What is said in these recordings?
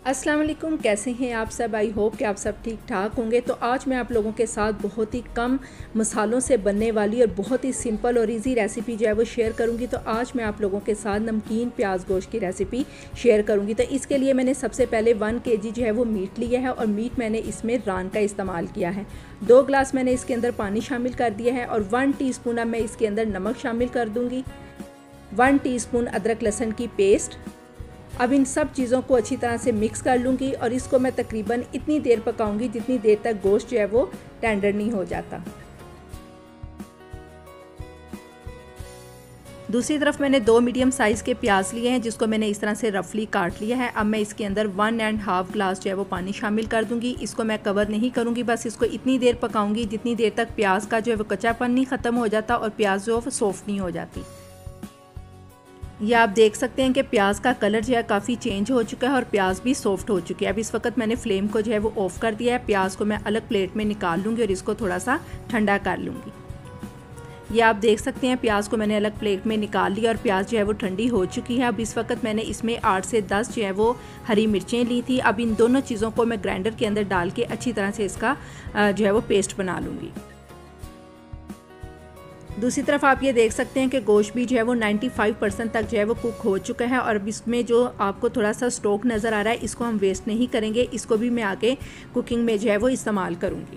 अस्सलाम वालेकुम, कैसे हैं आप सब। आई होप कि आप सब ठीक ठाक होंगे। तो आज मैं आप लोगों के साथ बहुत ही कम मसालों से बनने वाली और बहुत ही सिंपल और इजी रेसिपी जो है वो शेयर करूंगी। तो आज मैं आप लोगों के साथ नमकीन प्याज गोश्त की रेसिपी शेयर करूंगी। तो इसके लिए मैंने सबसे पहले 1 kg जो है वो मीट लिया है और मीट मैंने इसमें रान का इस्तेमाल किया है। 2 ग्लास मैंने इसके अंदर पानी शामिल कर दिया है और 1 टीस्पून अब मैं इसके अंदर नमक शामिल कर दूँगी। 1 टीस्पून अदरक लहसुन की पेस्ट। अब इन सब चीज़ों को अच्छी तरह से मिक्स कर लूँगी और इसको मैं तकरीबन इतनी देर पकाऊंगी जितनी देर तक गोश्त जो है वो टेंडर नहीं हो जाता। दूसरी तरफ मैंने 2 मीडियम साइज़ के प्याज लिए हैं जिसको मैंने इस तरह से रफली काट लिया है। अब मैं इसके अंदर 1.5 ग्लास जो है वो पानी शामिल कर दूंगी। इसको मैं कवर नहीं करूंगी, बस इसको इतनी देर पकाऊंगी जितनी देर तक प्याज का जो है वो कच्चापन नहीं ख़त्म हो जाता और प्याज जो है सॉफ्ट नहीं हो जाती। ये आप देख सकते हैं कि प्याज का कलर जो है काफ़ी चेंज हो चुका है और प्याज भी सॉफ्ट हो चुकी है। अब इस वक्त मैंने फ्लेम को जो है वो ऑफ़ कर दिया है। प्याज को मैं अलग प्लेट में निकाल लूँगी और इसको थोड़ा सा ठंडा कर लूँगी। ये आप देख सकते हैं प्याज को मैंने अलग प्लेट में निकाल लिया और प्याज जो है वो ठंडी हो चुकी है। अब इस वक्त मैंने इसमें 8 से 10 जो है वो हरी मिर्चें ली थी। अब इन दोनों चीज़ों को मैं ग्राइंडर के अंदर डाल के अच्छी तरह से इसका जो है वो पेस्ट बना लूँगी। दूसरी तरफ आप ये देख सकते हैं कि गोश्त भी जो है वो 95% तक जो है वो कुक हो चुका है और अब इसमें जो आपको थोड़ा सा स्टॉक नज़र आ रहा है इसको हम वेस्ट नहीं करेंगे, इसको भी मैं आगे कुकिंग में जो है वो इस्तेमाल करूँगी।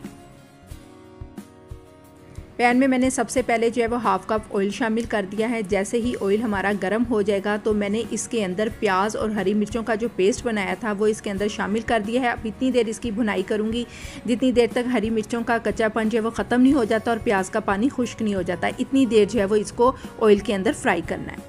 पैन में मैंने सबसे पहले जो है वो 1/2 कप ऑयल शामिल कर दिया है। जैसे ही ऑयल हमारा गर्म हो जाएगा तो मैंने इसके अंदर प्याज और हरी मिर्चों का जो पेस्ट बनाया था वो इसके अंदर शामिल कर दिया है। अब इतनी देर इसकी भुनाई करूँगी जितनी देर तक हरी मिर्चों का कच्चापन जो है वो ख़त्म नहीं हो जाता और प्याज का पानी खुश्क नहीं हो जाता। इतनी देर जो है वो इसको ऑयल के अंदर फ्राई करना है।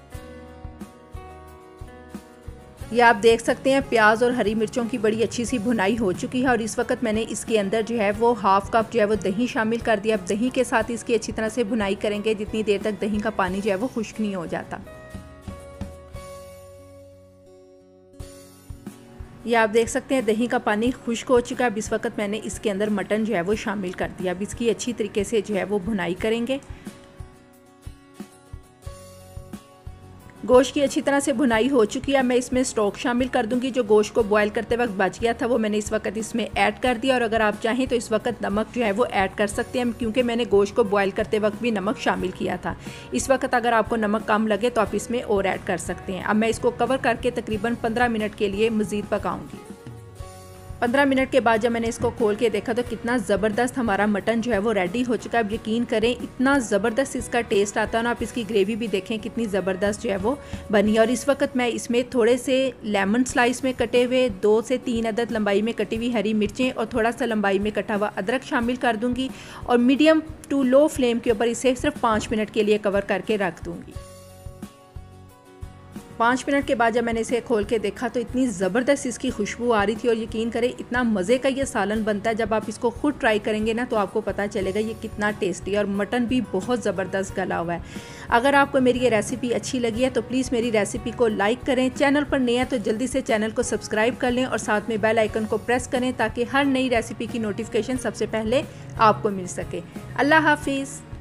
ये आप देख सकते हैं प्याज और हरी मिर्चों की बड़ी अच्छी सी भुनाई हो चुकी है और इस वक्त मैंने इसके अंदर जो है वो 1/2 कप जो है वो दही शामिल कर दिया। अब दही के साथ इसकी अच्छी तरह से भुनाई करेंगे जितनी देर तक दही का पानी जो है वो खुश्क नहीं हो जाता। ये आप देख सकते हैं दही का पानी खुश्क हो चुका है। अब इस वक्त मैंने इसके अंदर मटन जो है वो शामिल कर दिया। अब इसकी अच्छी तरीके से जो है वो भुनाई करेंगे। गोश्त की अच्छी तरह से भुनाई हो चुकी है। मैं इसमें स्टॉक शामिल कर दूंगी। जो गोश्त को बॉयल करते वक्त बच गया था वो मैंने इस वक्त इसमें ऐड कर दिया और अगर आप चाहें तो इस वक्त नमक जो है वो ऐड कर सकते हैं क्योंकि मैंने गोश्त को बॉयल करते वक्त भी नमक शामिल किया था। इस वक्त अगर आपको नमक कम लगे तो आप इसमें और ऐड कर सकते हैं। अब मैं इसको कवर करके तकरीबन 15 मिनट के लिए मज़ीद पकाऊँगी। 15 मिनट के बाद जब मैंने इसको खोल के देखा तो कितना ज़बरदस्त हमारा मटन जो है वो रेडी हो चुका है। अब यकीन करें इतना ज़बरदस्त इसका टेस्ट आता है ना। आप इसकी ग्रेवी भी देखें कितनी ज़बरदस्त जो है वो बनी है। और इस वक्त मैं इसमें थोड़े से लेमन स्लाइस में कटे हुए 2 से 3 अदद लंबाई में कटी हुई हरी मिर्चें और थोड़ा सा लंबाई में कटा हुआ अदरक शामिल कर दूँगी और मीडियम टू लो फ्लेम के ऊपर इसे सिर्फ 5 मिनट के लिए कवर करके रख दूँगी। 5 मिनट के बाद जब मैंने इसे खोल के देखा तो इतनी ज़बरदस्त इसकी खुशबू आ रही थी और यकीन करें इतना मज़े का ये सालन बनता है। जब आप इसको खुद ट्राई करेंगे ना तो आपको पता चलेगा ये कितना टेस्टी है और मटन भी बहुत ज़बरदस्त गला हुआ है। अगर आपको मेरी ये रेसिपी अच्छी लगी है तो प्लीज़ मेरी रेसिपी को लाइक करें। चैनल पर नए हैं तो जल्दी से चैनल को सब्सक्राइब कर लें और साथ में बेल आइकन को प्रेस करें ताकि हर नई रेसिपी की नोटिफिकेशन सबसे पहले आपको मिल सके। अल्लाह हाफिज़।